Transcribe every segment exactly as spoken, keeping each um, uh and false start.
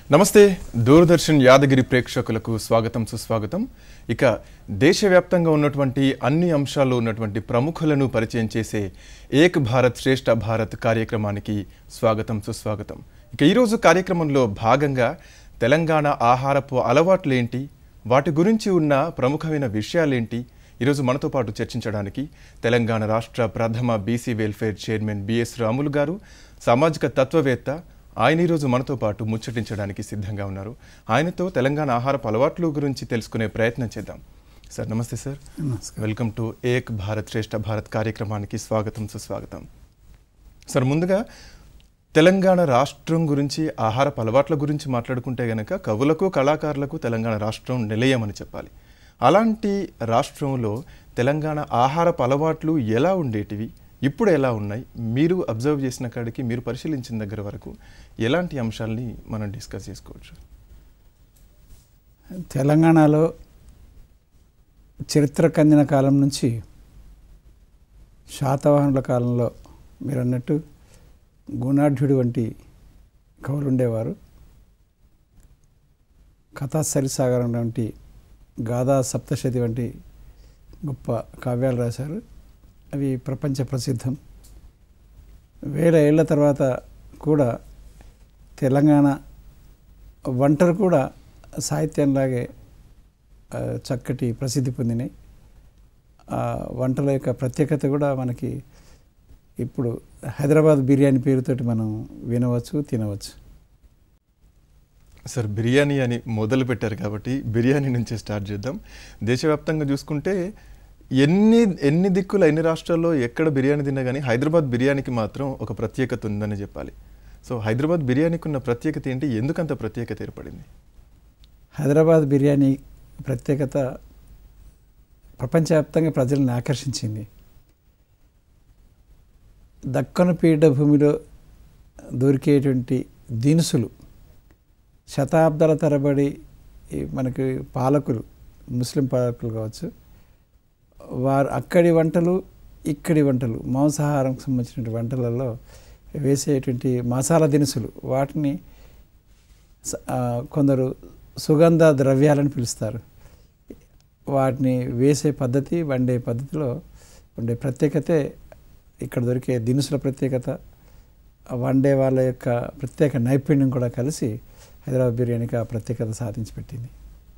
నమస్తే దూరదర్శన్ యాదగిరి ప్రేక్షకులకు స్వాగతం సుస్వాగతం. ఇక దేశవ్యాప్తంగా ఉన్నటువంటి అన్ని అంశాల్లో ఉన్నటువంటి ప్రముఖులను పరిచయం చేసే ఏక్ భారత్ శ్రేష్ఠ భారత్ కార్యక్రమానికి స్వాగతం సుస్వాగతం. ఇక ఈరోజు కార్యక్రమంలో భాగంగా తెలంగాణ ఆహారపు అలవాట్లు ఏంటి, వాటి గురించి ఉన్న ప్రముఖమైన విషయాలేంటి ఈరోజు మనతో పాటు చర్చించడానికి తెలంగాణ రాష్ట్ర ప్రథమ BC welfare chairman BS Ramulu గారు, సామాజిక తత్వవేత్త, ఆయన ఈరోజు మనతో పాటు ముచ్చటించడానికి సిద్ధంగా ఉన్నారు. ఆయనతో తెలంగాణ ఆహారపు అలవాట్ల గురించి తెలుసుకునే ప్రయత్నం చేద్దాం. సార్ నమస్తే sir. Welcome to Ek Bharat Shreshtha Bharat కార్యక్రమానికి స్వాగతం సుస్వాగతం. సార్ ముందుగా తెలంగాణ రాష్ట్రం గురించి, ఆహారపు అలవాట్ల గురించి మాట్లాడుకుంటే గనక కవులకు కళాకారులకు తెలంగాణ రాష్ట్రం నిలయం అని చెప్పాలి. అలాంటి రాష్ట్రంలో తెలంగాణ ఆహారపు అలవాట్లు ఎలా ఉండేటివి, ఇప్పుడు ఎలా ఉన్నాయి, మీరు అబ్జర్వ్ చేసిన కాడికి, మీరు పరిశీలించిన దగ్గర వరకు ఎలాంటి అంశాలని మనం డిస్కస్ చేసుకోవచ్చు? తెలంగాణలో చరిత్ర కందిన కాలం నుంచి శాతవాహనుల కాలంలో మీరు అన్నట్టు గుణాఢ్యుడు వంటి కవులు ఉండేవారు. కథా సరిసాగరం వంటి గాథా సప్తశతి వంటి గొప్ప కావ్యాలు రాశారు. అవి ప్రపంచ ప్రసిద్ధం. వేల ఏళ్ల తర్వాత కూడా తెలంగాణ వంటలు కూడా సాహిత్యంలాగే చక్కటి ప్రసిద్ధి పొందినాయి. ఆ వంటల యొక్క ప్రత్యేకత కూడా మనకి ఇప్పుడు హైదరాబాద్ బిర్యానీ పేరుతోటి మనం వినవచ్చు, తినవచ్చు. సార్ బిర్యానీ అని మొదలు పెట్టారు కాబట్టి బిర్యానీ నుంచే స్టార్ట్ చేద్దాం. దేశవ్యాప్తంగా చూసుకుంటే ఎన్ని ఎన్ని దిక్కులు ఎన్ని రాష్ట్రాల్లో ఎక్కడ బిర్యానీ తిన్నా కానీ హైదరాబాద్ బిర్యానీకి మాత్రం ఒక ప్రత్యేకత ఉందని చెప్పాలి. సో హైదరాబాద్ బిర్యానీకి ఉన్న ప్రత్యేకత ఏంటి, ఎందుకంత ప్రత్యేకత ఏర్పడింది? హైదరాబాద్ బిర్యానీ ప్రత్యేకత ప్రపంచవ్యాప్తంగా ప్రజలను ఆకర్షించింది. దక్కను పీఠభూమిలో దొరికేటువంటి దినుసులు శతాబ్దాల తరబడి మనకి పాలకులు, ముస్లిం పాలకులు కావచ్చు, వారు అక్కడి వంటలు ఇక్కడి వంటలు మాంసాహారంకు సంబంధించిన వంటలలో వేసేటువంటి మసాలా దినుసులు, వాటిని కొందరు సుగంధ ద్రవ్యాలని పిలుస్తారు. వాటిని వేసే పద్ధతి, వండే పద్ధతిలో ఉండే ప్రత్యేకతే ఇక్కడ దొరికే దినుసుల ప్రత్యేకత, వండే వాళ్ళ యొక్క ప్రత్యేక నైపుణ్యం కూడా కలిసి హైదరాబాద్ బిర్యానీకి ఆ ప్రత్యేకత సాధించి పెట్టింది.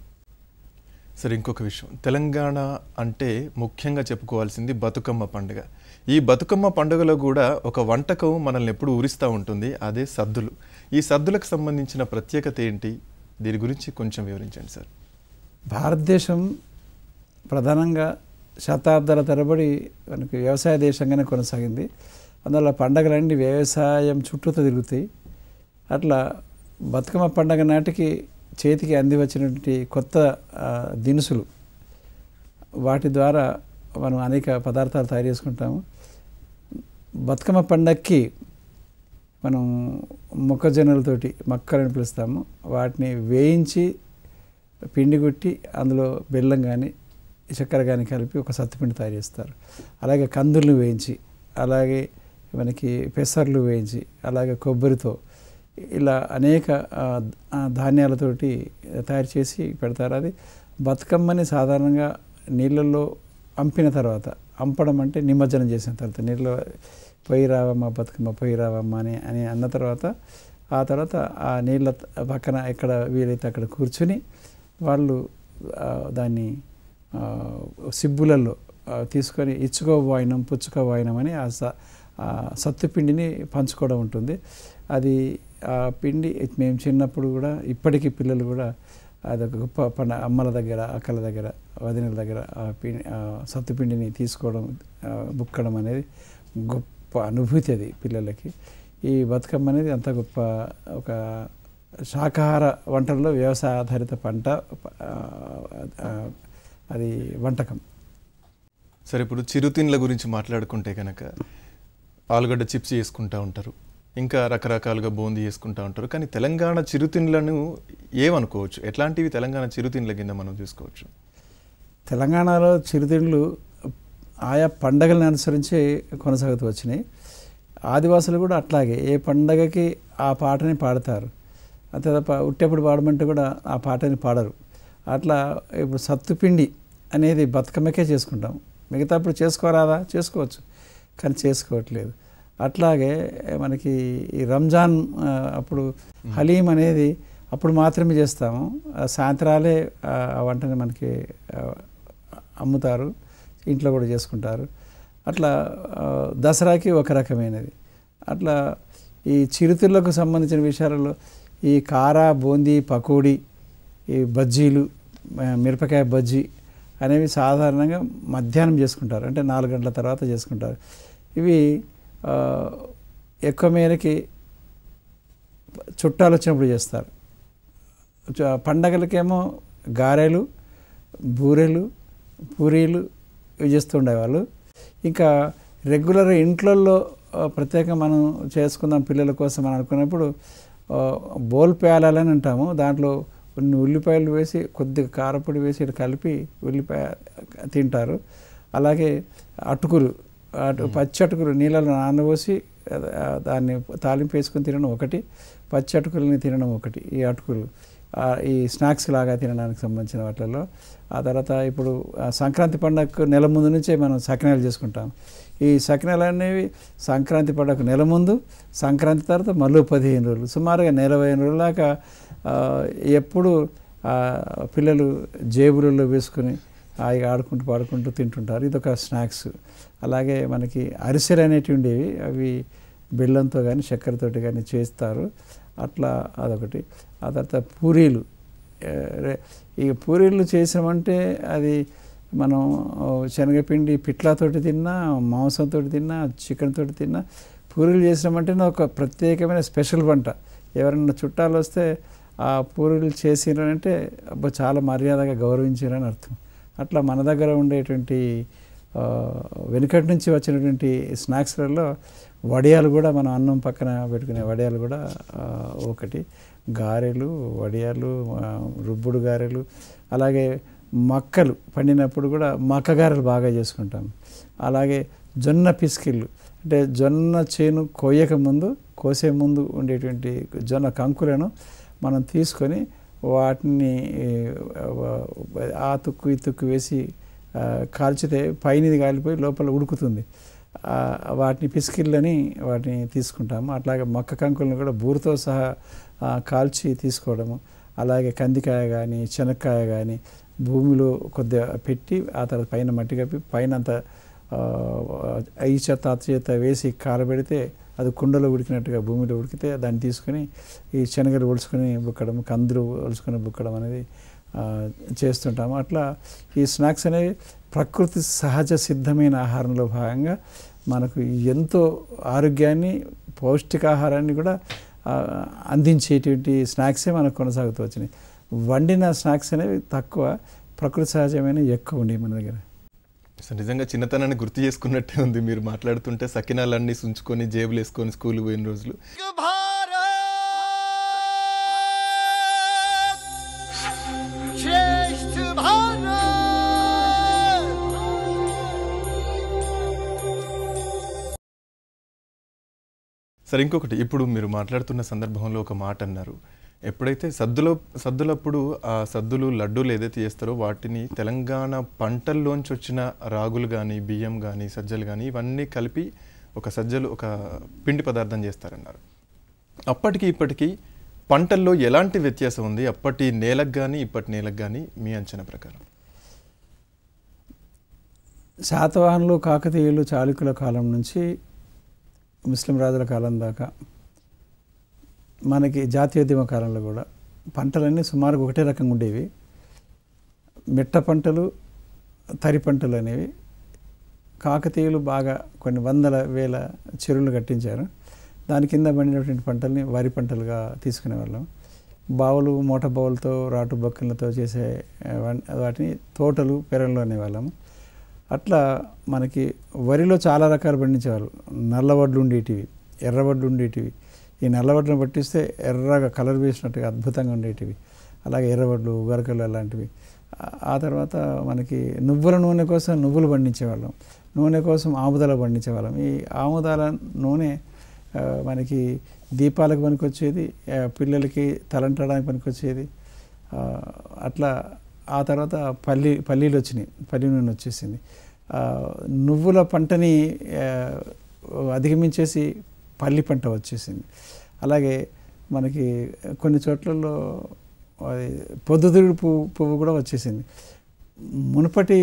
సరే, ఇంకొక విషయం, తెలంగాణ అంటే ముఖ్యంగా చెప్పుకోవాల్సింది బతుకమ్మ పండుగ. ఈ బతుకమ్మ పండుగలో కూడా ఒక వంటకం మనల్ని ఎప్పుడు ఊరిస్తూ ఉంటుంది, అదే సద్దులు. ఈ సద్దులకు సంబంధించిన ప్రత్యేకత ఏంటి, దీని గురించి కొంచెం వివరించండి సార్. భారతదేశం ప్రధానంగా శతాబ్దాల తరబడి మనకి వ్యవసాయ దేశంగానే కొనసాగింది. అందువల్ల పండగలన్నీ వ్యవసాయం చుట్టూతో తిరుగుతాయి. అట్లా బతుకమ్మ పండగ నాటికి చేతికి అంది వచ్చినటువంటి కొత్త దినుసులు, వాటి ద్వారా మనం అనేక పదార్థాలు తయారు చేసుకుంటాము. బతుకమ్మ పండగకి మనం మొక్కజొన్నలతోటి మక్కలని పిలుస్తాము. వాటిని వేయించి పిండి కొట్టి అందులో బెల్లం కానీ చక్కెర కానీ కలిపి ఒక సత్తుపిండి తయారు చేస్తారు. అలాగే కందులను వేయించి, అలాగే మనకి పెసర్లు వేయించి, అలాగే కొబ్బరితో ఇలా అనేక ధాన్యాలతోటి తయారు చేసి పెడతారు. అది బతుకమ్మని సాధారణంగా నీళ్ళల్లో అంపిన తర్వాత, అంపడం అంటే నిమజ్జనం చేసిన తర్వాత, నీళ్ళలో పొయ్యి రావమ్మ బతుకమ్మ పొయ్యి రావమ్మ అని అని అన్న తర్వాత, ఆ తర్వాత ఆ నీళ్ళ పక్కన ఎక్కడ వీలైతే అక్కడ కూర్చుని వాళ్ళు దాన్ని సిబ్బులలో తీసుకొని ఇచ్చుకో వాయినం పుచ్చుకో వాయినం అని ఆ సత్తుపిండిని పంచుకోవడం ఉంటుంది. అది ఆ పిండి మేము చిన్నప్పుడు కూడా, ఇప్పటికీ పిల్లలు కూడా అదొక గొప్ప పండ, అమ్మల దగ్గర, అక్కల దగ్గర, వదినల దగ్గర ఆ పిండి సత్తుపిండిని తీసుకోవడం, బుక్కడం అనేది గొప్ప అనుభూతి అది పిల్లలకి. ఈ బతుకమ్మ అనేది అంత గొప్ప ఒక శాకాహార వంటల్లో వ్యవసాయ ఆధారిత పంట, అది వంటకం. సరే, ఇప్పుడు చిరుతిండ్ల గురించి మాట్లాడుకుంటే కనుక ఆలుగడ్డ చిప్స్ చేసుకుంటూ ఉంటారు, ఇంకా రకరకాలుగా బూందీ చేసుకుంటూ ఉంటారు. కానీ తెలంగాణ చిరుతిండ్లను ఏమనుకోవచ్చు, ఎట్లాంటివి తెలంగాణ చిరుతిండ్ల కింద మనం చూసుకోవచ్చు? తెలంగాణలో చిరుతిండ్లు ఆయా పండగలను అనుసరించి కొనసాగుతూ వచ్చినాయి. ఆదివాసులు కూడా అట్లాగే ఏ పండగకి ఆ పాటని పాడతారు. అంతే తప్ప ఉట్టేప్పుడు పాడమంటే కూడా ఆ పాటని పాడరు. అట్లా ఇప్పుడు సత్తుపిండి అనేది బతుకమ్మకే చేసుకుంటాం, మిగతా అప్పుడు చేసుకోరాదా, చేసుకోవచ్చు, కానీ చేసుకోవట్లేదు. అట్లాగే మనకి ఈ రంజాన్ అప్పుడు హలీం అనేది అప్పుడు మాత్రమే చేస్తాము, సాయంత్రాలే ఆ వంటని మనకి అమ్ముతారు, ఇంట్లో కూడా చేసుకుంటారు. అట్లా దసరాకి ఒక రకమైనది. అట్లా ఈ చిరుతిళ్ళకు సంబంధించిన విషయాలలో ఈ కారా, బూందీ, పకోడీ, ఈ బజ్జీలు, మిరపకాయ బజ్జీ అనేవి సాధారణంగా మధ్యాహ్నం చేసుకుంటారు, అంటే నాలుగు గంటల తర్వాత చేసుకుంటారు. ఇవి ఎక్కువ మేరకి చుట్టాలు వచ్చినప్పుడు చేస్తారు. పండగలకేమో గారెలు, బూరెలు, పూరీలు ఇవి చేస్తూ ఉండేవాళ్ళు. ఇంకా రెగ్యులర్ ఇంట్లల్లో ప్రత్యేకంగా మనం చేసుకుందాం పిల్లల కోసం అని అనుకున్నప్పుడు బోల్ ప్యాలాలని అంటాము, దాంట్లో కొన్ని ఉల్లిపాయలు వేసి కొద్దిగా కారపొడి వేసి ఇటు కలిపి ఉల్లిపాయ తింటారు. అలాగే అటుకులు, అటు పచ్చి అటుకులు నీళ్ళలో నానబోసి దాన్ని తాలింపు వేసుకొని తినడం ఒకటి, పచ్చి అటుకులని తినడం ఒకటి. ఈ అటుకులు ఈ స్నాక్స్ లాగా తినడానికి సంబంధించిన వాటిల్లో. ఆ తర్వాత ఇప్పుడు సంక్రాంతి పండుగకు నెల ముందు నుంచే మనం సకినాలు చేసుకుంటాం. ఈ సకినాలు అనేవి సంక్రాంతి పండుగకు నెల ముందు, సంక్రాంతి తర్వాత మళ్ళీ పదిహేను రోజులు, సుమారుగా నలభై రోజుల దాకా ఎప్పుడు పిల్లలు జేబులలో వేసుకుని హాయిగా ఆడుకుంటూ పాడుకుంటూ తింటుంటారు. ఇదొక స్నాక్స్. అలాగే మనకి అరిసెలు అనేటివి ఉండేవి, అవి బెల్లంతో కానీ చక్కెరతోటి కానీ చేస్తారు, అట్లా అదొకటి. ఆ తర్వాత పూరీలు, ఈ పూరీలు చేసామంటే అది మనం శనగపిండి పిట్లాతోటి తిన్నా, మాంసంతో తిన్నా, చికెన్ తోటి తిన్నా, పూరీలు చేసినామంటే ఒక ప్రత్యేకమైన స్పెషల్ వంట. ఎవరైనా చుట్టాలు వస్తే ఆ పూరీలు చేసినారంటే అబ్బా చాలా మర్యాదగా గౌరవించారని అర్థం. అట్లా మన దగ్గర ఉండేటువంటి వెనుకటి నుంచి వచ్చినటువంటి స్నాక్స్లలో వడియాలు కూడా, మనం అన్నం పక్కన పెట్టుకునే వడియాలు కూడా ఒకటి. గారెలు, వడియాలు, రుబ్బుడు గారెలు, అలాగే మక్కలు పండినప్పుడు కూడా మక్క గారెలు బాగా చేసుకుంటాం. అలాగే జొన్న పిసికిళ్ళు, అంటే జొన్న చేను కోయక ముందు, కోసే ముందు ఉండేటువంటి జొన్న కంకులను మనం తీసుకొని వాటిని ఆ తుక్కు ఈ తుక్కు వేసి కాల్చితే పైనది కాలిపోయి లోపల ఉడుకుతుంది, వాటిని పిసికిళ్ళని వాటిని తీసుకుంటాము. అట్లాగే మొక్క కంకులను కూడా బూరుతో సహా కాల్చి తీసుకోవడము. అలాగే కందికాయ కానీ శనక్కాయ కానీ భూమిలో కొద్దిగా పెట్టి ఆ తర్వాత పైన మట్టి కప్పి పైన అంతా ఈ చెత్త అత్త చేత వేసి కారబెడితే అది కుండలో ఉడికినట్టుగా భూమిలో ఉడికితే దాన్ని తీసుకొని ఈ శనగలు ఒలుచుకొని బుక్కడం, కందులు ఒలుచుకొని బుక్కడం అనేది చేస్తుంటాము. అట్లా ఈ స్నాక్స్ అనేవి ప్రకృతి సహజ సిద్ధమైన ఆహారంలో భాగంగా మనకు ఎంతో ఆరోగ్యాన్ని, పౌష్టికాహారాన్ని కూడా అందించేటువంటి స్నాక్సే మనకు కొనసాగుతూ వచ్చినాయి. వండిన స్నాక్స్ అనేవి తక్కువ, ప్రకృతి సహజమైన ఎక్కువ ఉండేవి మన దగ్గర. సో నిజంగా చిన్నతనాన్ని గుర్తు చేసుకున్నట్టే ఉంది మీరు మాట్లాడుతుంటే. సకినాలన్నీ సుంచుకొని జేబులు వేసుకొని స్కూల్కి పోయిన రోజులు. సరే, ఇంకొకటి, ఇప్పుడు మీరు మాట్లాడుతున్న సందర్భంలో ఒక మాట అన్నారు, ఎప్పుడైతే సద్దులో సద్దులప్పుడు ఆ సద్దులు లడ్డూలు ఏదైతే చేస్తారో వాటిని తెలంగాణ పంటల్లోంచి వచ్చిన రాగులు కానీ, బియ్యం కానీ, సజ్జలు కానీ ఇవన్నీ కలిపి ఒక సజ్జలు ఒక పిండి పదార్థం చేస్తారన్నారు. అప్పటికి ఇప్పటికీ పంటల్లో ఎలాంటి వ్యత్యాసం ఉంది? అప్పటి నేలకు కానీ ఇప్పటి నేలకు కానీ మీ అంచనా ప్రకారం? శాతవాహనులు, కాకతీయులు, చాళుక్యుల కాలం నుంచి ముస్లిం రాజుల కాలం దాకా మనకి జాతీయోద్యమ కాలంలో కూడా పంటలన్నీ సుమారుగా ఒకటే రకంగా ఉండేవి. మిట్ట పంటలు, తరి పంటలు అనేవి. కాకతీయులు బాగా కొన్ని వందల వేల చెరువులు కట్టించారు, దాని కింద పండినటువంటి పంటల్ని వరి పంటలుగా తీసుకునేవాళ్ళం. బావులు, మోట బావులతో, రాటు బొక్కలతో చేసే వాటిని తోటలు, పెరళ్ళు అనేవాళ్ళము. అట్లా మనకి వరిలో చాలా రకాలు పండించేవాళ్ళు. నల్లవడ్లు ఉండేటివి, ఎర్రవడ్లు ఉండేటివి. ఈ నల్లవడ్లను పట్టిస్తే ఎర్రగా కలర్ వేసినట్టుగా అద్భుతంగా ఉండేటివి. అలాగే ఎర్రవడ్లు, గరకలు అలాంటివి. ఆ తర్వాత మనకి నువ్వుల నూనె కోసం నువ్వులు పండించేవాళ్ళం, నూనె కోసం ఆముదాలు పండించేవాళ్ళం. ఈ ఆముదాల నూనె మనకి దీపాలకు పనికొచ్చేది, పిల్లలకి తలంటడానికి పనికొచ్చేది. అట్లా ఆ తర్వాత పల్లి పల్లీలు వచ్చినాయి, పల్లి నూనె వచ్చేసింది. నువ్వుల పంటని అధిగమించేసి పల్లి పంట వచ్చేసింది. అలాగే మనకి కొన్ని చోట్లలో పొద్దుతిరుగుడు పువ్వు పువ్వు కూడా వచ్చేసింది. మునుపటి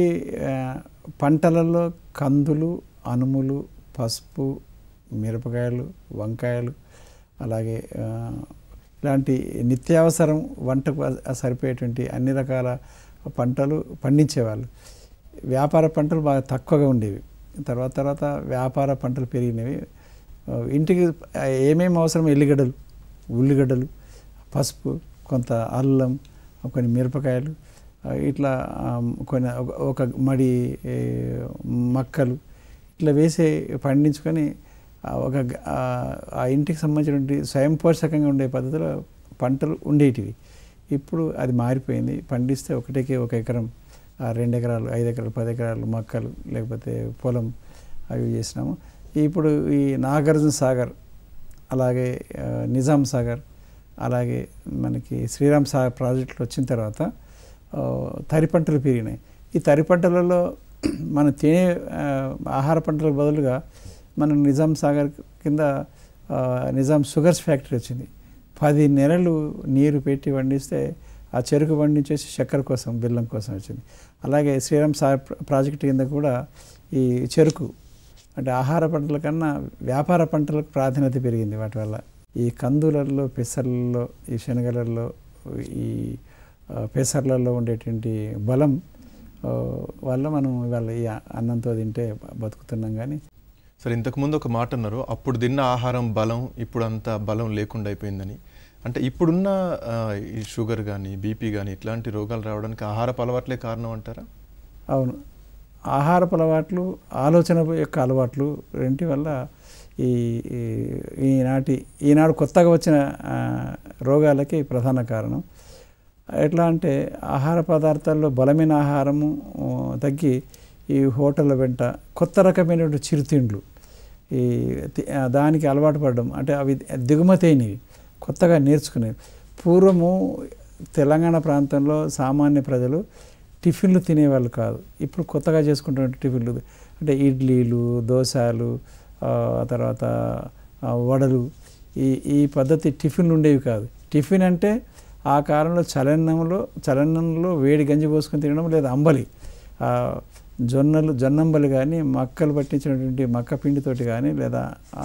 పంటలలో కందులు, అనుములు, పసుపు, మిరపకాయలు, వంకాయలు, అలాగే ఇలాంటి నిత్యావసరం వంటకు సరిపోయేటువంటి అన్ని రకాల పంటలు పండించేవాళ్ళు. వ్యాపార పంటలు బాగా తక్కువగా ఉండేవి. తర్వాత తర్వాత వ్యాపార పంటలు పెరిగినవి. ఇంటికి ఏమేమి అవసరం, ఎల్లిగడ్డలు, ఉల్లిగడ్డలు, పసుపు, కొంత అల్లం, కొన్ని మిరపకాయలు, ఇట్లా కొన్ని ఒక మడి మక్కలు ఇట్లా వేసి పండించుకొని ఒక ఆ ఇంటికి సంబంధించినటువంటి స్వయం పోషకంగా ఉండే పద్ధతిలో పంటలు ఉండేటివి. ఇప్పుడు అది మారిపోయింది. పండిస్తే ఒకటికి ఒక ఎకరం, రెండు ఎకరాలు, ఐదు ఎకరాలు, పది ఎకరాలు మొక్కలు లేకపోతే పొలం అవి చేసినాము. ఇప్పుడు ఈ నాగార్జున సాగర్, అలాగే నిజాం సాగర్, అలాగే మనకి శ్రీరామ్ సాగర్ ప్రాజెక్టులు వచ్చిన తర్వాత తరి పంటలు పెరిగినాయి. ఈ తరి పంటలలో మనం తినే ఆహార పంటలకు బదులుగా మనం నిజాం సాగర్ కింద నిజాం షుగర్స్ ఫ్యాక్టరీ వచ్చింది. పది నెలలు నీరు పెట్టి పండిస్తే ఆ చెరుకు పండించేసి చక్కెర కోసం, బెల్లం కోసం వచ్చింది. అలాగే శ్రీరామ్ సాగర్ ప్రాజెక్టు కింద కూడా ఈ చెరుకు అంటే ఆహార పంటల కన్నా వ్యాపార పంటలకు ప్రాధాన్యత పెరిగింది వాటి వల్ల. ఈ కందులలో, పెసర్లలో, ఈ శనగలలో, ఈ పెసర్లలో ఉండేటువంటి బలం వల్ల మనం ఇవాళ ఈ అన్నంతో తింటే బతుకుతున్నాం. కానీ సరే, ఇంతకుముందు ఒక మాట అన్నారు, అప్పుడు తిన్న ఆహారం బలం, ఇప్పుడు అంత బలం లేకుండా అయిపోయిందని. అంటే ఇప్పుడున్న ఈ షుగర్ కానీ, బీపీ కానీ ఇట్లాంటి రోగాలు రావడానికి ఆహారపు అలవాట్లే కారణం అంటారా? అవును, ఆహారపు అలవాట్లు, ఆలోచన యొక్క అలవాట్లు రెంటి వల్ల ఈ ఈనాటి ఈనాడు కొత్తగా వచ్చిన రోగాలకి ప్రధాన కారణం. ఎట్లా అంటే ఆహార పదార్థాల్లో బలమైన ఆహారము తగ్గి ఈ హోటళ్ళ వెంట కొత్త రకమైనటువంటి చిరుతిండ్లు ఈ దానికి అలవాటు పడడం, అంటే అవి దిగుమతి అయినవి, కొత్తగా నేర్చుకునేవి. పూర్వము తెలంగాణ ప్రాంతంలో సామాన్య ప్రజలు టిఫిన్లు తినేవాళ్ళు కాదు. ఇప్పుడు కొత్తగా చేసుకుంటున్న టిఫిన్లు అంటే ఇడ్లీలు, దోశలు, తర్వాత వడలు, ఈ ఈ పద్ధతి టిఫిన్లు ఉండేవి కాదు. టిఫిన్ అంటే ఆ కాలంలో చలనంలో చలనంలో వేడి గంజి పోసుకొని తినడం, లేదా అంబలి, జొన్నలు జొన్నంబలి కానీ, మక్కలు పట్టించినటువంటి మక్క పిండితోటి కానీ, లేదా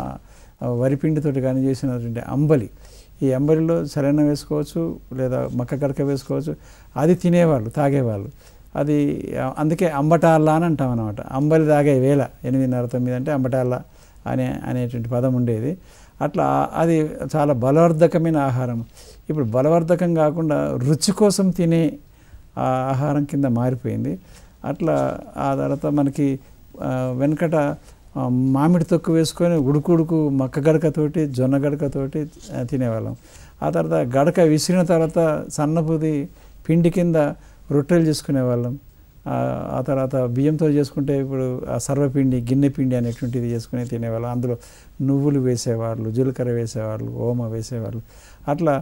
వరి పిండితోటి కానీ చేసినటువంటి అంబలి. ఈ అంబలిలో చలనం వేసుకోవచ్చు, లేదా మక్క గడక వేసుకోవచ్చు. అది తినేవాళ్ళు, తాగేవాళ్ళు. అది అందుకే అంబటాల్లా అని అంటాం అన్నమాట. అంబలి తాగే వేళ ఎనిమిదిన్నర తొమ్మిది అంటే అంబటాల్లా అనే అనేటువంటి పదం ఉండేది. అట్లా అది చాలా బలవర్ధకమైన ఆహారం. ఇప్పుడు బలవర్ధకం కాకుండా రుచి కోసం తినే ఆహారం కింద మారిపోయింది. అట్లా ఆ తర్వాత మనకి వెనకట మామిడి తొక్కు వేసుకొని ఉడుకుడుకు మక్క గడకతోటి, జొన్న గడకతోటి తినేవాళ్ళం. ఆ తర్వాత గడక విసిరిన తర్వాత సన్నపుది పిండి కింద రొట్టెలు చేసుకునేవాళ్ళం. ఆ తర్వాత బియ్యంతో చేసుకుంటే ఇప్పుడు ఆ సర్వపిండి, గిన్నె పిండి అనేటువంటిది చేసుకుని తినేవాళ్ళం. అందులో నువ్వులు వేసేవాళ్ళు, జీలకర్ర వేసేవాళ్ళు, ఓమ వేసేవాళ్ళు. అట్లా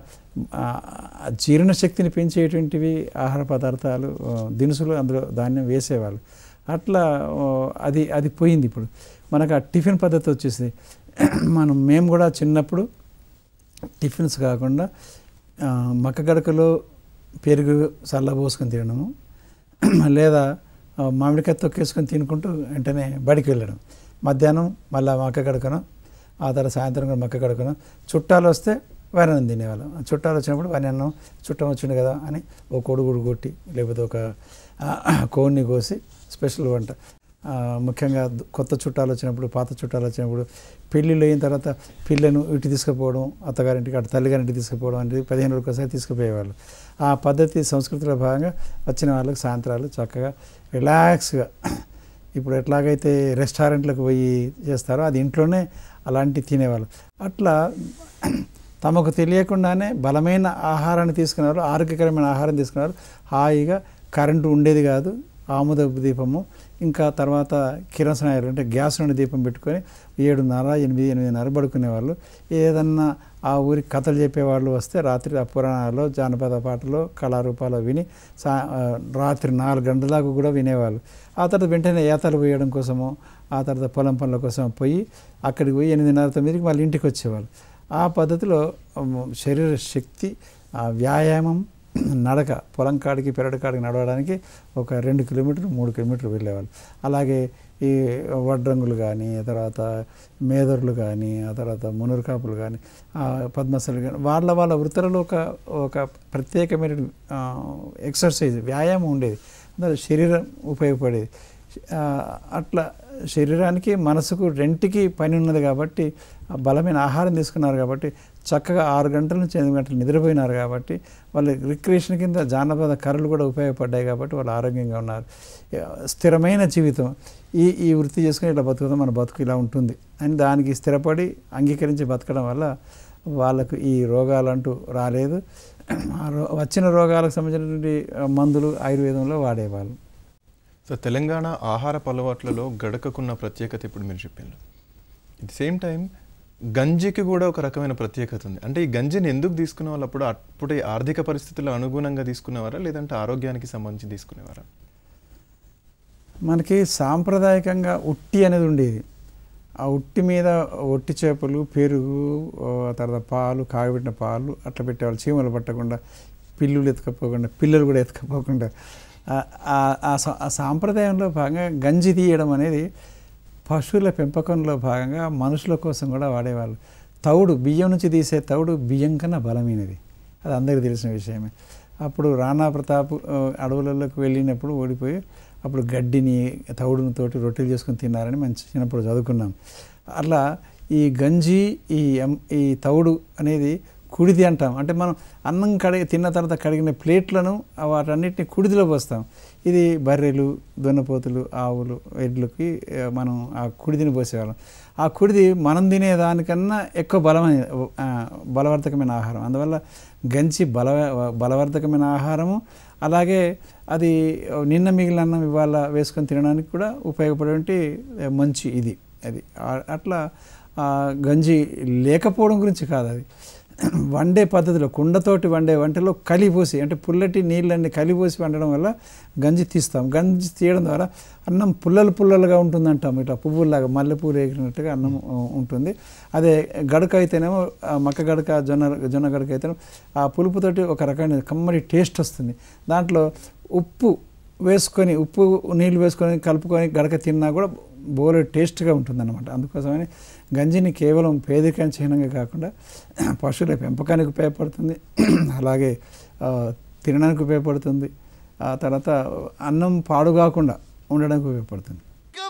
జీర్ణశక్తిని పెంచేటువంటివి ఆహార పదార్థాలు, దినుసులు అందులో ధాన్యం వేసేవాళ్ళు. అట్లా అది అది పోయింది. ఇప్పుడు మనకు ఆ టిఫిన్ పద్ధతి వచ్చేసి మనం మేము కూడా చిన్నప్పుడు టిఫిన్స్ కాకుండా మక్క గడకలో పెరుగు చల్లబోసుకొని తినడము, లేదా మామిడికాయ తొక్కేసుకొని తినుకుంటూ వెంటనే బడికి వెళ్ళడం. మధ్యాహ్నం మళ్ళీ మక్క గడకను, ఆ తర్వాత సాయంత్రం కూడా మక్క గడకను. చుట్టాలు వస్తే వరి అన్నం తినేవాళ్ళం. చుట్టాలు వచ్చినప్పుడు వరి అన్నం, చుట్టం వచ్చింది కదా అని ఒక కొడుగుడు కొట్టి, లేకపోతే ఒక కోడిని కోసి స్పెషల్ వంట. ముఖ్యంగా కొత్త చుట్టాలు వచ్చినప్పుడు, పాత చుట్టాలు వచ్చినప్పుడు, పెళ్ళిళ్ళు అయిన తర్వాత పిల్లను ఇటు తీసుకుపోవడం, అత్తగారింటికి అటు తల్లిగారింటికి తీసుకుపోవడం అనేది పదిహేను రోజులు ఒకసారి తీసుకుపోయేవాళ్ళు. ఆ పద్ధతి సంస్కృతిలో భాగంగా వచ్చిన వాళ్ళకి సాయంత్రాలు చక్కగా రిలాక్స్గా, ఇప్పుడు ఎట్లాగైతే రెస్టారెంట్లకు పోయి చేస్తారో అది ఇంట్లోనే అలాంటివి తినేవాళ్ళు. అట్లా తమకు తెలియకుండానే బలమైన ఆహారాన్ని తీసుకున్నారు, ఆరోగ్యకరమైన ఆహారం తీసుకున్నారు. హాయిగా కరెంటు ఉండేది కాదు, ఆముద దీపము ఇంకా తర్వాత కిరసనాయిలు అంటే గ్యాస్ నుండి దీపం పెట్టుకొని ఏడున్నర ఎనిమిది ఎనిమిదిన్నర పడుకునేవాళ్ళు. ఏదన్నా ఆ ఊరికి కథలు చెప్పేవాళ్ళు వస్తే రాత్రి ఆ పురాణాలు జానపద పాటలు కళారూపాలు విని సా రాత్రి నాలుగు గంటల దాకా కూడా వినేవాళ్ళు. ఆ తర్వాత వెంటనే ఏతలు పోయడం కోసము ఆ తర్వాత పొలం పనుల కోసం పోయి అక్కడికి పోయి ఎనిమిదిన్నర తొమ్మిదికి వాళ్ళ ఇంటికి వచ్చేవాళ్ళు. ఆ పద్ధతిలో శరీర శక్తి, వ్యాయామం, నడక పొలం కాడికి పెరడు కాడికి నడవడానికి ఒక రెండు కిలోమీటర్లు మూడు కిలోమీటర్లు వెళ్ళేవాళ్ళు. అలాగే ఈ వడ్రంగులు కానీ ఆ తర్వాత మేదరులు కానీ ఆ తర్వాత మునురుకాపులు కానీ పద్మసలు కానీ వాళ్ళ వాళ్ళ వృత్తులలో ఒక ఒక ప్రత్యేకమైన ఎక్సర్సైజ్ వ్యాయామం ఉండేది. అందులో శరీరం ఉపయోగపడేది. అట్లా శరీరానికి మనసుకు రెంటికి పని ఉన్నది కాబట్టి బలమైన ఆహారం తీసుకున్నారు కాబట్టి చక్కగా ఆరు గంటల నుంచి ఎనిమిది గంటలు నిద్రపోయినారు కాబట్టి వాళ్ళు రిక్రియేషన్ కింద జానపద కర్రలు కూడా ఉపయోగపడ్డాయి కాబట్టి వాళ్ళు ఆరోగ్యంగా ఉన్నారు. స్థిరమైన జీవితం ఈ ఈ వృత్తి చేసుకుని ఇట్లా బతుకుతాం, మన బతుకు ఇలా ఉంటుంది అని దానికి స్థిరపడి అంగీకరించి బతకడం వల్ల వాళ్ళకు ఈ రోగాలు అంటూ రాలేదు. వచ్చిన రోగాలకు సంబంధించినటువంటి మందులు ఆయుర్వేదంలో వాడేవాళ్ళు. సో తెలంగాణ ఆహార అలవాట్లలో గడకకున్న ప్రత్యేకత ఇప్పుడు మీరు చెప్పారు. అట్ ది సేమ్ టైం గంజికి కూడా ఒక రకమైన ప్రత్యేకత ఉంది. అంటే ఈ గంజిని ఎందుకు తీసుకునే వాళ్ళు అప్పుడు అప్పుడే ఆర్థిక పరిస్థితుల అనుగుణంగా తీసుకునేవారా లేదంటే ఆరోగ్యానికి సంబంధించి తీసుకునేవారా? మనకి సాంప్రదాయకంగా ఉట్టి అనేది ఉండేది. ఆ ఉట్టి మీద ఒట్టి చేపలు, పెరుగు, తర్వాత పాలు, కాగబెట్టిన పాలు అట్లా పెట్టేవాళ్ళు. చీమలు పట్టకుండా, పిల్లులు ఎత్తుకపోకుండా, పిల్లలు కూడా ఎత్తుకపోకుండా. ఆ సాంప్రదాయంలో భాగంగా గంజి తీయడం అనేది పశువుల పెంపకంలో భాగంగా మనుషుల కోసం కూడా వాడేవాళ్ళు. తౌడు, బియ్యం నుంచి తీసే తౌడు బియ్యం కన్నా బలమైనది, అది అందరికీ తెలిసిన విషయమే. అప్పుడు రాణా ప్రతాప్ అడవులలోకి వెళ్ళినప్పుడు ఓడిపోయి అప్పుడు గడ్డిని తౌడుతోటి రొట్టెలు చేసుకుని తిన్నారని మనం చిన్నప్పుడు చదువుకున్నాం. అట్లా ఈ గంజి ఈ ఈ తౌడు అనేది కుడిది అంటాం. అంటే మనం అన్నం కడిగి తిన్న తర్వాత కడిగిన ప్లేట్లను వాటన్నిటిని కుడిదిలో పోస్తాం. ఇది బర్రెలు, దున్నపోతులు, ఆవులు, ఎడ్లకి మనం ఆ కుడిదిని పోసేవాళ్ళం. ఆ కుడిది మనం తినేదానికన్నా ఎక్కువ బలమైన బలవర్ధకమైన ఆహారం. అందువల్ల గంజి బల బలవర్ధకమైన ఆహారము. అలాగే అది నిన్న మిగిలిన అన్నం ఇవాళ వేసుకొని తినడానికి కూడా ఉపయోగపడేటువంటి మంచి ఇది అది. అట్లా గంజి లేకపోవడం గురించి కాదు, అది వండే పద్ధతిలో కుండతోటి వండే వంటలో కలిపోసి అంటే పుల్లటి నీళ్ళన్నీ కలిపోసి వండడం వల్ల గంజి తీస్తాం. గంజి తీయడం ద్వారా అన్నం పుల్లలు పుల్లలుగా ఉంటుందంటాం. ఇట్లా పువ్వుల్లాగా మల్లెపూలు ఎగిరినట్టుగా అన్నం ఉంటుంది. అదే గడక అయితేనేమో మక్క గడక, జొన్న జొన్న గడక అయితేనేమో ఆ పులుపుతోటి ఒక రకమైన కమ్మటి టేస్ట్ వస్తుంది. దాంట్లో ఉప్పు వేసుకొని ఉప్పు నీళ్ళు వేసుకొని కలుపుకొని గడక తిన్నా కూడా బోలే టేస్ట్గా ఉంటుందన్నమాట. అందుకోసమని గంజిని కేవలం పేదరికానికి చిహ్నంగా కాకుండా పశువుల పెంపకానికి ఉపయోగపడుతుంది, అలాగే తినడానికి ఉపయోగపడుతుంది, ఆ తర్వాత అన్నం పాడు కాకుండా ఉండడానికి ఉపయోగపడుతుంది.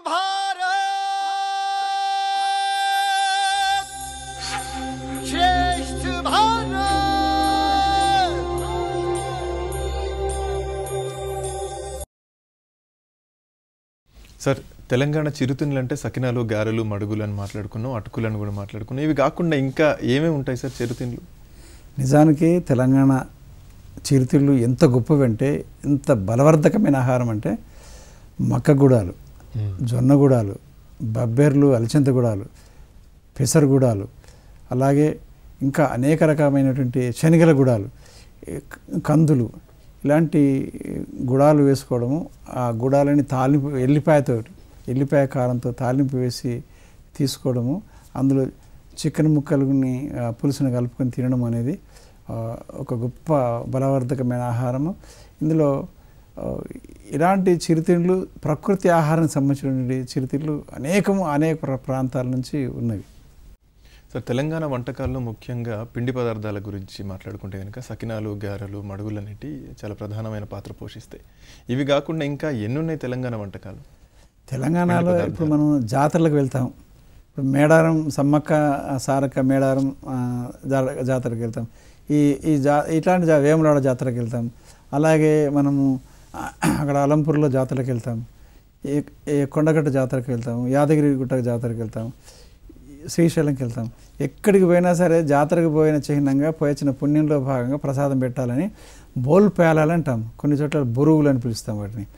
సార్, తెలంగాణ చిరుతిండ్లు అంటే సకినాలు, గారెలు, మడుగులు అని మాట్లాడుకున్నాం, అటుకులను కూడా మాట్లాడుకున్నాం. ఇవి కాకుండా ఇంకా ఏమేమి ఉంటాయి సార్ చిరుతిండ్లు? నిజానికి తెలంగాణ చిరుతిళ్ళు ఎంత గొప్పవంటే, ఎంత బలవర్ధకమైన ఆహారం అంటే మక్కగూడాలు, జొన్నగూడాలు, బబ్బెర్లు, అలచింతగూడాలు, పెసరగూడాలు, అలాగే ఇంకా అనేక రకమైనటువంటి శనగల గుడాలు, కందులు, ఇలాంటి గుడాలు వేసుకోవడము. ఆ గుడాలని తాలింపు ఎల్లిపాయతో ఎల్లిపాయ కారంతో తాలింపు వేసి తీసుకోవడము, అందులో చికెన్ ముక్కలని పులుసుని కలుపుకొని తినడం అనేది ఒక గొప్ప బలవర్ధకమైన ఆహారము. ఇందులో ఇలాంటి చిరుతిండ్లు ప్రకృతి ఆహారానికి సంబంధించినటువంటి చిరుతిండ్లు అనేకము అనేక ప్రాంతాల నుంచి ఉన్నవి. సార్, తెలంగాణ వంటకాల్లో ముఖ్యంగా పిండి పదార్థాల గురించి మాట్లాడుకుంటే కనుక సకినాలు, గారెలు, మడుగులు అనేవి చాలా ప్రధానమైన పాత్ర పోషిస్తాయి. ఇవి కాకుండా ఇంకా ఎన్ని ఉన్నాయి తెలంగాణ వంటకాలు? తెలంగాణలో ఇప్పుడు మనం జాతరలకు వెళ్తాం. ఇప్పుడు మేడారం సమ్మక్క సారక్క మేడారం జాతరకు వెళ్తాం. ఈ ఈ జా ఇట్లాంటి జా వేములాడ జాతరకు వెళ్తాం. అలాగే మనము అక్కడ అలంపూర్లో జాతరకు వెళ్తాం, ఏ కొండగట్ట జాతరకు వెళ్తాం, యాదగిరి గుట్ట జాతరకు వెళ్తాం, శ్రీశైలంకి వెళ్తాం. ఎక్కడికి పోయినా సరే జాతరకు పోయిన చిహ్నంగా పోయొచ్చిన పుణ్యంలో భాగంగా ప్రసాదం పెట్టాలని బోల్ పేలాలు అంటాం. కొన్ని చోట్ల బొరుగులు అని పిలుస్తాం వాటిని.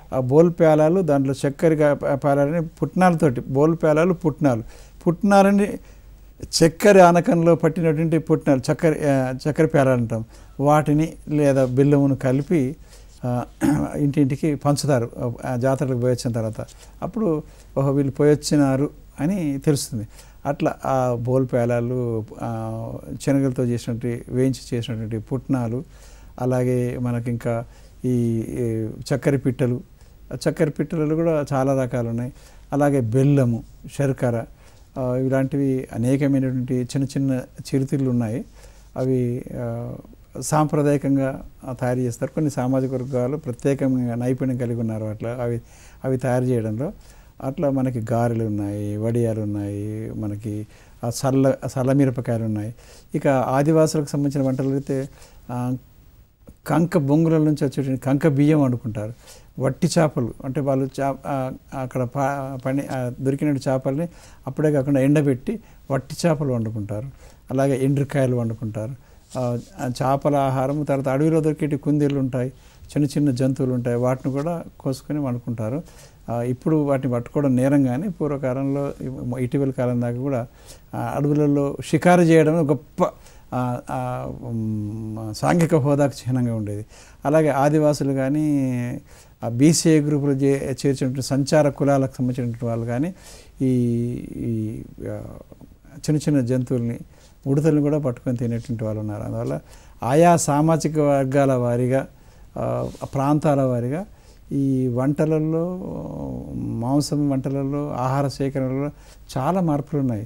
ఆ బోల్ ప్యాలాలు దాంట్లో చక్కెర ప్యాలాలని పుట్నాలతోటి బోల్ ప్యాలాలు పుట్నాలు పుట్నాలని చక్కెర ఆనకంలో పట్టినటువంటి పుట్నాలు చక్కెర చక్కెర ప్యాలాలు అంటాం వాటిని లేదా బెల్లమును కలిపి ఇంటింటికి పంచుతారు జాతరలకు పోయి వచ్చిన తర్వాత. అప్పుడు ఓహో వీళ్ళు పోయి వచ్చినారు అని తెలుస్తుంది. అట్లా ఆ బోల్ పేలాలు శనగలతో చేసినటువంటి వేయించి చేసినటువంటి పుట్నాలు అలాగే మనకి ఇంకా ఈ చక్కెర పిట్టలు చక్కెర పిట్టలు కూడా చాలా రకాలు ఉన్నాయి. అలాగే బెల్లము శర్కర ఇలాంటివి అనేకమైనటువంటి చిన్న చిన్న చిరుతిళ్ళు ఉన్నాయి. అవి సాంప్రదాయకంగా తయారు చేస్తారు. కొన్ని సామాజిక వర్గాలు ప్రత్యేకంగా నైపుణ్యం కలిగి ఉన్నారు అట్లా అవి అవి తయారు చేయడంలో. అట్లా మనకి గారెలు ఉన్నాయి, వడియాలు ఉన్నాయి, మనకి సల్ల సల్లమిరపకాయలు ఉన్నాయి. ఇక ఆదివాసులకు సంబంధించిన వంటలు అయితే కంక బొంగుల నుంచి వచ్చేటువంటి కంక బియ్యం వండుకుంటారు. వట్టి చేపలు అంటే వాళ్ళు చా అక్కడ పని దొరికిన చేపల్ని అప్పుడే కాకుండా ఎండబెట్టి వట్టి చేపలు వండుకుంటారు. అలాగే ఎండ్రికాయలు వండుకుంటారు. చేపల ఆహారం తర్వాత అడవిలో దొరికేటి కుందేళ్ళు ఉంటాయి, చిన్న చిన్న జంతువులు ఉంటాయి, వాటిని కూడా కోసుకొని వండుకుంటారు. ఇప్పుడు వాటిని పట్టుకోవడం నేరం కానీ పూర్వకాలంలో ఇటీవల కాలం దాకా కూడా అడవులలో షికారు చేయడం గొప్ప సాంఘిక హోదాకు చిహ్నంగా ఉండేది. అలాగే ఆదివాసులు కానీ బీసీఏ గ్రూపులు చే చేర్చినటువంటి సంచార కులాలకు సంబంధించినటువంటి వాళ్ళు కానీ ఈ చిన్న చిన్న జంతువుల్ని ఉడతల్ని కూడా పట్టుకొని తినేటువంటి వాళ్ళు ఉన్నారు. అందువల్ల ఆయా సామాజిక వర్గాల వారీగా ప్రాంతాల వారీగా ఈ వంటలలో మాంసం వంటలలో ఆహార సేకరణలో చాలా మార్పులు ఉన్నాయి.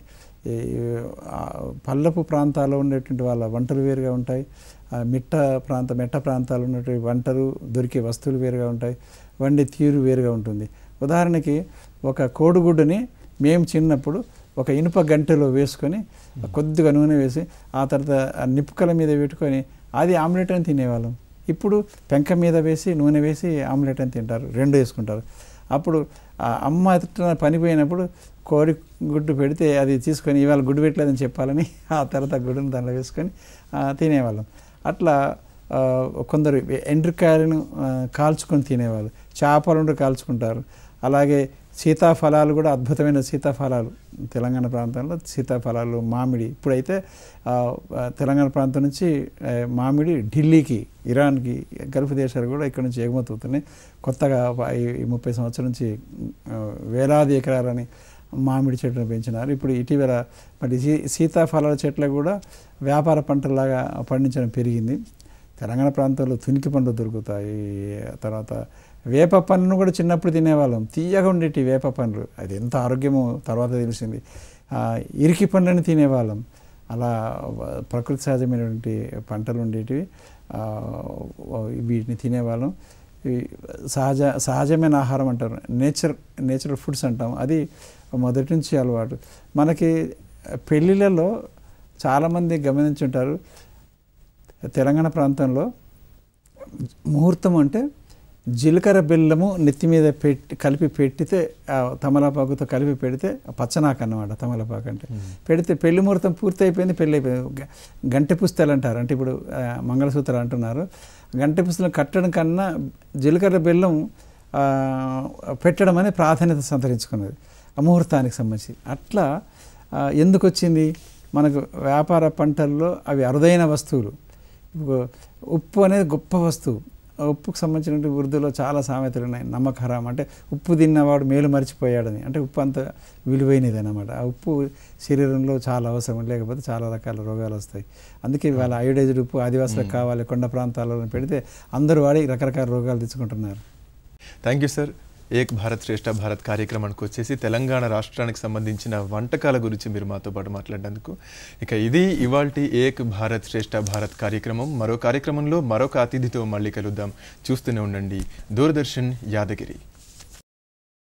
పల్లపు ప్రాంతాల్లో ఉండేటువంటి వాళ్ళ వంటలు వేరుగా ఉంటాయి. మిట్ట ప్రాంత మెట్ట ప్రాంతాలు ఉన్నటువంటి వంటలు దొరికే వస్తువులు వేరుగా ఉంటాయి. వండే తీరు వేరుగా ఉంటుంది. ఉదాహరణకి ఒక కోడిగుడ్డుని మేము చిన్నప్పుడు ఒక ఇనుప గంటెలో వేసుకొని కొద్దిగా నూనె వేసి ఆ తర్వాత నిప్పుకల మీద పెట్టుకొని అది ఆమ్లెట్ అని తినేవాళ్ళం. ఇప్పుడు పెంక మీద వేసి నూనె వేసి ఆమ్లెట్ అని తింటారు, రెండు వేసుకుంటారు. అప్పుడు అమ్మ పనిపోయినప్పుడు కోడి గుడ్డు పెడితే అది తీసుకొని ఇవాళ గుడ్డు పెట్టలేదని చెప్పాలని ఆ తర్వాత గుడ్డును దాంట్లో వేసుకొని తినేవాళ్ళం. అట్లా కొందరు ఎండ్రికాయలను కాల్చుకొని తినేవాళ్ళు, చేపలను కాల్చుకుంటారు. అలాగే సీతాఫలాలు కూడా అద్భుతమైన సీతాఫలాలు తెలంగాణ ప్రాంతంలో సీతాఫలాలు మామిడి ఇప్పుడైతే తెలంగాణ ప్రాంతం నుంచి మామిడి ఢిల్లీకి ఇరాన్కి గల్ఫ్ దేశాలు కూడా ఇక్కడ నుంచి ఎగుమతి అవుతున్నాయి. కొత్తగా ఈ ముప్పై సంవత్సరాల నుంచి వేలాది ఎకరాలని మామిడి చెట్లను పెంచినారు. ఇప్పుడు ఇటీవల మరి సీ సీతాఫలాల చెట్లు కూడా వ్యాపార పంటలాగా పండించడం పెరిగింది. తెలంగాణ ప్రాంతంలో తునికి పండ్లు దొరుకుతాయి. తర్వాత వేప పండ్లను కూడా చిన్నప్పుడు తినేవాళ్ళం, తీయగా ఉండేటి వేప పండ్లు, అది ఎంత ఆరోగ్యమో తర్వాత తెలిసింది. ఇరికి పండ్లను తినేవాళ్ళం. అలా ప్రకృతి సహజమైనటువంటి పంటలు ఉండేటివి, వీటిని తినేవాళ్ళం. సహజ సహజమైన ఆహారం అంటారు, నేచర్ నేచురల్ ఫుడ్స్ అంటాం, అది మొదటి నుంచి అలవాటు. మనకి పెళ్ళిళ్ళలో చాలామంది గమనించుంటారు, తెలంగాణ ప్రాంతంలో ముహూర్తం అంటే జీలకర్ర బెల్లము నెత్తి మీద పెట్టి కలిపి పెట్టితే తమలపాకుతో కలిపి పెడితే పచ్చనాకు అన్నమాట. తమలపాకు అంటే పెడితే పెళ్లి ముహూర్తం పూర్తి అయిపోయింది, పెళ్ళి అయిపోయింది. గంటె పుస్తలు అంటారు, అంటే ఇప్పుడు మంగళసూత్రాలు అంటున్నారు. గంటె పుస్తలు కట్టడం కన్నా జీలకర్ర బెల్లం పెట్టడం అనేది ప్రాధాన్యత సంతరించుకున్నది ఆ ముహూర్తానికి సంబంధించి. అట్లా ఎందుకు వచ్చింది? మనకు వ్యాపార పంటల్లో అవి అరుదైన వస్తువులు. ఉప్పు అనేది గొప్ప వస్తువు. ఉప్పుకు సంబంధించిన ఉర్దూలో చాలా సామెతలు ఉన్నాయి. నమక్ హరాం అంటే ఉప్పు తిన్నవాడు మేలు మర్చిపోయాడని, అంటే ఉప్పు అంత విలువైనది అన్నమాట. ఆ ఉప్పు శరీరంలో చాలా అవసరం, లేకపోతే చాలా రకాల రోగాలు వస్తాయి. అందుకే ఇవాళ అయోడైజ్డ్ ఉప్పు ఆదివాసులకు కావాలి, కొండ ప్రాంతాలలో పెడితే అందరూ వాడి రకరకాల రోగాలు తెచ్చుకుంటున్నారు. Thank you sir. Ek Bharat Shreshtha Bharat కార్యక్రమానికి వచ్చేసి తెలంగాణ రాష్ట్రానికి సంబంధించిన వంటకాల గురించి మీరు మాతో పాటు మాట్లాడేందుకు. ఇక ఇది ఇవాల్టి ఏక్ భారత్ శ్రేష్ఠ భారత్ కార్యక్రమం. మరో కార్యక్రమంలో మరొక అతిథితో మళ్ళీ కలుద్దాం. చూస్తూనే ఉండండి దూరదర్శన్ యాదగిరి.